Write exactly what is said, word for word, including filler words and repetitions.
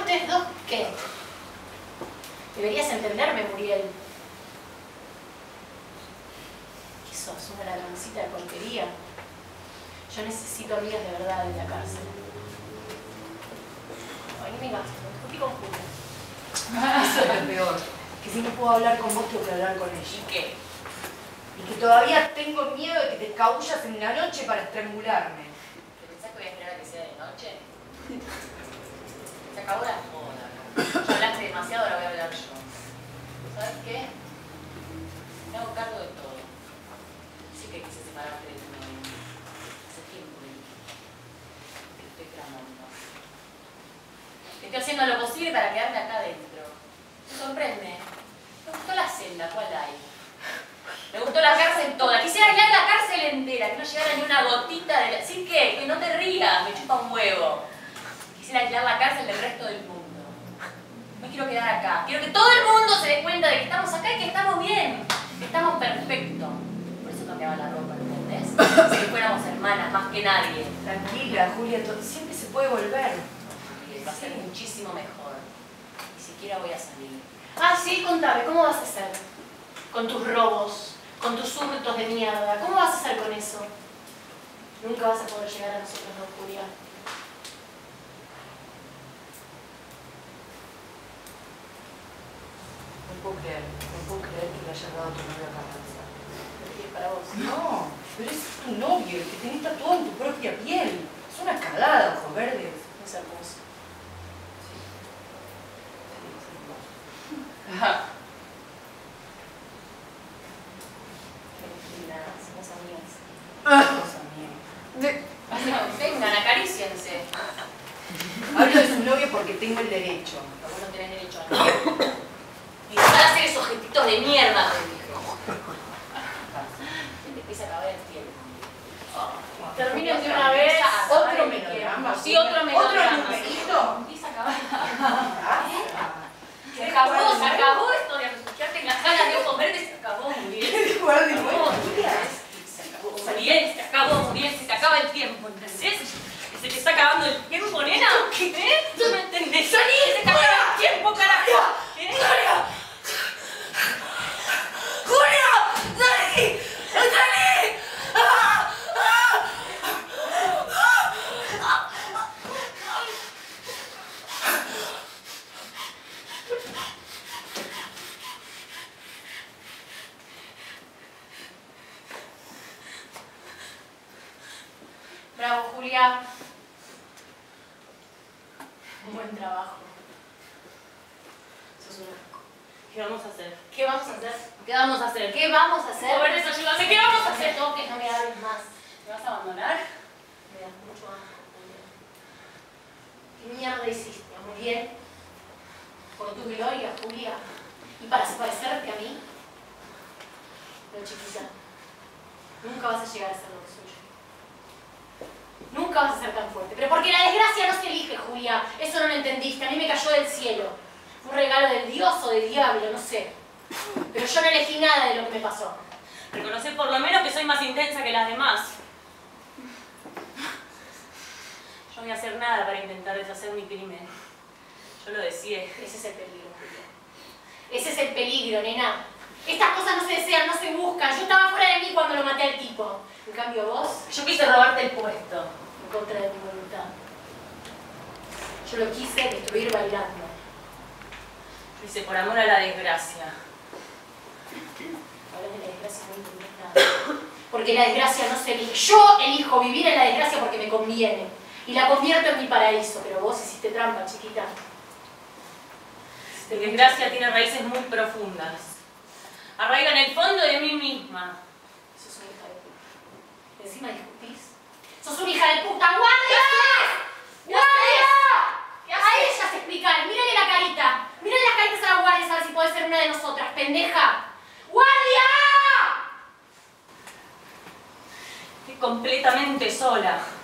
ustedes dos qué? Deberías entenderme, Muriel. ¿Qué sos? ¿Una ladroncita de porquería? Yo necesito amigas de verdad en la cárcel. Ay, no me gasto, me discutí con Julia. Eso es lo peor. Que si no puedo hablar con vos, tengo que hablar con ella. ¿Y qué? Y que todavía tengo miedo de que te escabullas en la noche para estrangularme. ¿Te pensás que voy a esperar a que sea de noche? Se acabó la joda. Ya hablaste demasiado, ahora voy a hablar yo. ¿Sabes qué? Me hago cargo de todo. Sí que quise separarte de tu novio. Hace tiempo que te estoy tramando. Estoy haciendo lo posible para quedarme acá adentro. Me sorprende. Me gustó la celda, ¿cuál hay? Me gustó la cárcel toda. Quisiera aislar la cárcel entera, que no llegara ni una gotita de la... ¿Sí qué? Que no te rías, me chupa un huevo. Quisiera aislar la cárcel del resto del mundo. Me quiero quedar acá. Quiero que todo el mundo se dé cuenta de que estamos acá y que estamos bien. Que estamos perfectos. Por eso cambiaba la ropa, ¿entendés? Si que fuéramos hermanas, más que nadie. Tranquila, Julia, todo, siempre se puede volver. Va a ser muchísimo mejor. Ni siquiera voy a salir. Ah, sí, contame, ¿cómo vas a hacer? Con tus robos, con tus hurtos de mierda. ¿Cómo vas a hacer con eso? Nunca vas a poder llegar a nosotros, no, Julia. No puedo creer, no puedo creer que le hayas dado a tu novio a Carranza. ¿Qué es para vos? No, pero es tu novio, el que tenés tatuado en tu propia piel. Es una cagada, ojos verdes. Es hermoso. Ajá. Nada, somos amigas. Somos amigas. Vengan, acaríciense. Hablo de su novio porque tengo el derecho. Pero vos no tenés derecho a nada. Y dejar de hacer esos gestitos de mierda, te dije. Te empieza a acabar el tiempo. Terminen de una vez. Otro melodrama. Sí, otro melodrama. ¿Otro numerito? Empieza a acabar el tiempo. Se acabó, se acabó esto de refugiarte en las salas de ojos verdes, se acabó, Muriel. Jugar de Se nuevo. acabó, se acabó, Muriel, se acabó, Muriel, se te acaba el tiempo, ¿entendés? Se te está acabando el tiempo, nena. ¿Eh? ¿Tú no entendés? ¡Salí! ¡Se te acaba el tiempo, carajo! ¿Eh? ¡Julia! ¡Julia! ¡Salí! ¡Salí! ¡Ah! ¡Ah! Bravo, Julia. Un buen trabajo. Sos un asco. ¿Qué vamos a hacer? ¿Qué vamos a hacer? ¿Qué vamos a hacer? ¿Qué vamos a hacer? Ojos verdes, ayúdame. ¿Qué vamos a hacer? No me toques, no me hables más. ¿Me vas a abandonar? Me das mucho asco, Julia. ¿Qué mierda hiciste, Muriel? Por tu gloria, Julia. Y para parecerte a mí. Pero chiquita, nunca vas a llegar a ser lo que soy yo. Nunca vas a ser tan fuerte. Pero porque la desgracia no se elige, Julia. Eso no lo entendiste. A mí me cayó del cielo. Fue un regalo del Dios o del diablo, no sé. Pero yo no elegí nada de lo que me pasó. Reconocer por lo menos que soy más intensa que las demás. Yo no voy a hacer nada para intentar deshacer mi crimen. Yo lo deseé. Ese es el peligro, Julia. Ese es el peligro, nena. Estas cosas no se desean, no se buscan. Yo estaba fuera de mí cuando lo maté al tipo. En cambio vos, Yo quise robarte el puesto. en contra de mi voluntad. Yo lo quise destruir bailando. Lo hice por amor a la desgracia. Hablas de la desgracia, no entendés nada. Porque la desgracia no se elige. Yo elijo vivir en la desgracia porque me conviene. Y la convierto en mi paraíso. Pero vos hiciste trampa, chiquita. La desgracia tiene raíces muy profundas. Arraiga en el fondo de mí misma. Sos una hija de puta. Encima discutís. ¡Sos una hija de puta! ¡Guardia! ¡Guardia! ¿Qué A haces? ellas explicar. Mírale la carita. Mírale las caritas a las guardias a ver si puede ser una de nosotras, pendeja. ¡Guardia! Estoy completamente sola.